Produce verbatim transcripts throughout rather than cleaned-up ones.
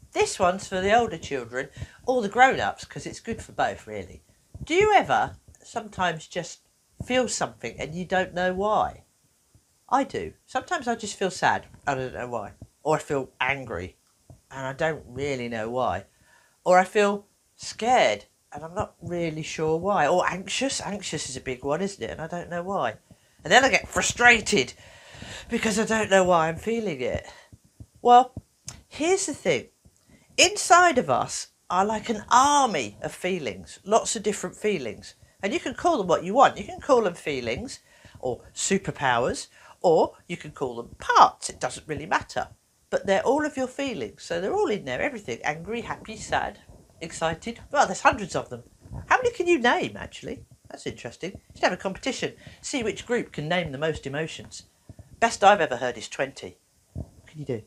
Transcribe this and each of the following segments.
This one's for the older children or the grown-ups, because it's good for both, really. Do you ever sometimes just feel something and you don't know why? I do. Sometimes I just feel sad. I don't know why. Or I feel angry and I don't really know why. Or I feel scared and I'm not really sure why. Or anxious. Anxious is a big one, isn't it? And I don't know why. And then I get frustrated because I don't know why I'm feeling it. Well, here's the thing. Inside of us are like an army of feelings, lots of different feelings. And you can call them what you want. You can call them feelings or superpowers, or you can call them parts. It doesn't really matter. But they're all of your feelings. So they're all in there, everything. Angry, happy, sad, excited. Well, there's hundreds of them. How many can you name, actually? That's interesting. You should have a competition. See which group can name the most emotions. Best I've ever heard is twenty. What can you do?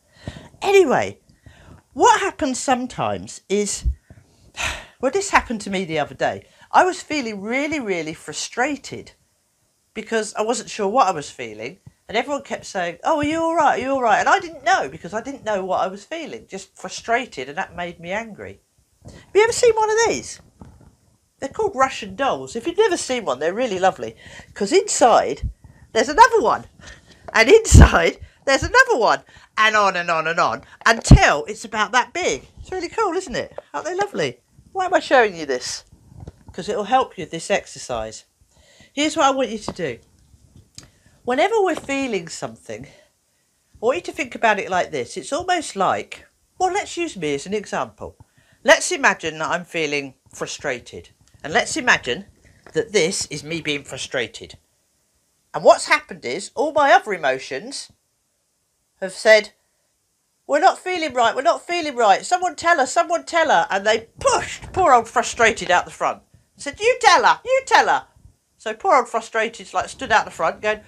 Anyway, what happens sometimes is, well, this happened to me the other day. I was feeling really, really frustrated because I wasn't sure what I was feeling. And everyone kept saying, oh, are you all right? Are you all right? And I didn't know because I didn't know what I was feeling. Just frustrated, and that made me angry. Have you ever seen one of these? They're called Russian dolls. If you've never seen one, they're really lovely. Because inside, there's another one. And inside, there's another one. And on and on and on. Until it's about that big. It's really cool, isn't it? Aren't they lovely? Why am I showing you this? Because it'll help you with this exercise. Here's what I want you to do. Whenever we're feeling something, I want you to think about it like this. It's almost like, well, let's use me as an example. Let's imagine that I'm feeling frustrated. And let's imagine that this is me being frustrated. And what's happened is all my other emotions have said, we're not feeling right, we're not feeling right. Someone tell her, someone tell her. And they pushed poor old frustrated out the front. Said, you tell her, you tell her. So poor old frustrated's like stood out the front going,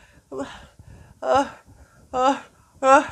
uh, uh, uh.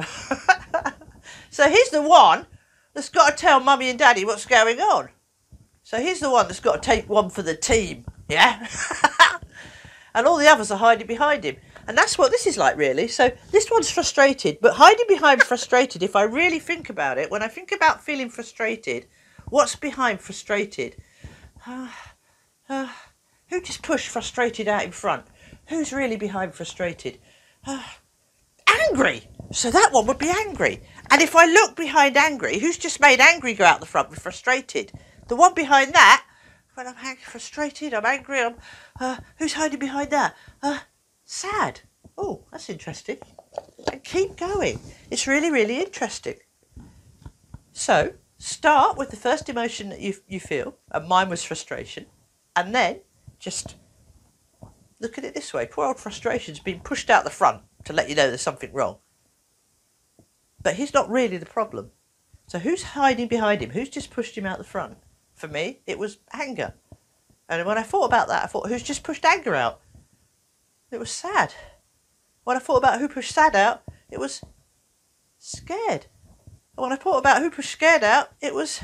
So here's the one that's got to tell mummy and daddy what's going on. So here's the one that's got to take one for the team, yeah? And all the others are hiding behind him. And that's what this is like, really. So this one's frustrated, but hiding behind frustrated, if I really think about it, when I think about feeling frustrated, what's behind frustrated? Uh, uh, who just pushed frustrated out in front? Who's really behind frustrated? Uh, angry. So that one would be angry. And if I look behind angry, who's just made angry go out the front with frustrated? The one behind that, when I'm angry, frustrated, I'm angry, I'm, uh, who's hiding behind that? Uh, sad. Oh, that's interesting. And keep going. It's really, really interesting. So, start with the first emotion that you, you feel, and mine was frustration, and then just look at it this way. Poor old frustration's been pushed out the front to let you know there's something wrong. But he's not really the problem. So who's hiding behind him? Who's just pushed him out the front? For me, it was anger. And when I thought about that, I thought, who's just pushed anger out? It was sad. When I thought about who pushed sad out, it was scared. And when I thought about who pushed scared out, it was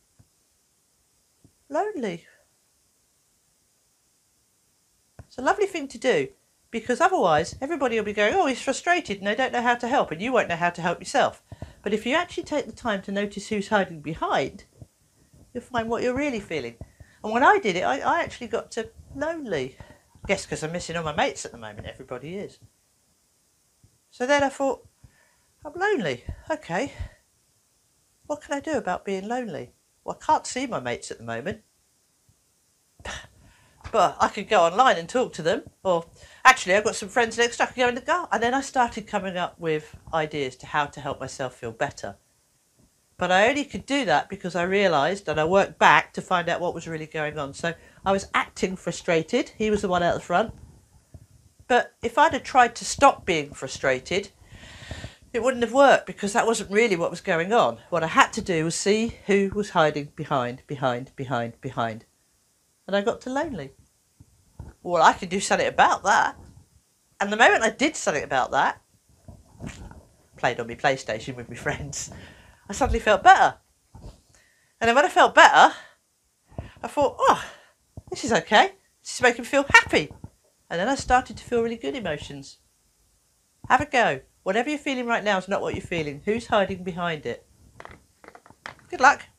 lonely. It's a lovely thing to do, because otherwise everybody will be going, oh, he's frustrated and they don't know how to help, and you won't know how to help yourself. But if you actually take the time to notice who's hiding behind, you'll find what you're really feeling. And when I did it, I, I actually got to lonely. I guess because I'm missing all my mates at the moment, everybody is. So then I thought, I'm lonely. Okay, what can I do about being lonely? Well, I can't see my mates at the moment. But I could go online and talk to them. Or actually, I've got some friends next door. I could go in the garden. And then I started coming up with ideas to how to help myself feel better. But I only could do that because I realised, and I worked back to find out what was really going on. So I was acting frustrated. He was the one out the front. But if I'd have tried to stop being frustrated, it wouldn't have worked, because that wasn't really what was going on. What I had to do was see who was hiding behind, behind, behind, behind. And I got to lonely. Well, I could do something about that. And the moment I did something about that, played on my PlayStation with my friends, I suddenly felt better. And then when I felt better, I thought, oh, this is okay. This is making me feel happy. And then I started to feel really good emotions. Have a go. Whatever you're feeling right now is not what you're feeling. Who's hiding behind it? Good luck.